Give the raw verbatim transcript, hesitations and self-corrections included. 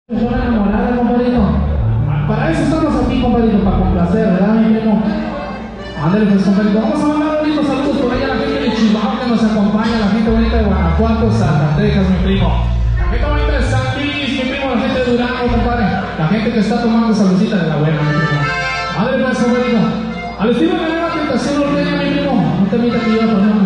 Persona enamorada, compadrito. Para eso estamos aquí, compadrito, para complacer, ¿verdad, mi primo? Ándale, pues, compadrito. Vamos a mandar bonitos saludos por ahí a la gente de Chihuahua que nos acompaña, la gente bonita de Guanajuato, Santa Texas, mi primo. La gente bonita de San Luis, mi primo, la gente de Durango, compadre. La gente que está tomando saludcita de la buena, mi primo. Ándale, pues, compadrito. Al estilo de la tentación ordeña, mi primo. Un temita que iba a poner